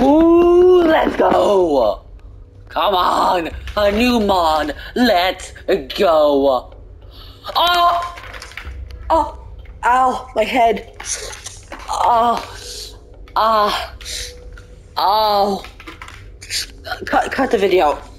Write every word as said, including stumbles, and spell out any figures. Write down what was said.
Ooh, let's go! Come on, a new mod, let's go! Oh! Oh! Ow, my head. Oh! Ah! Oh! Cut, cut the video.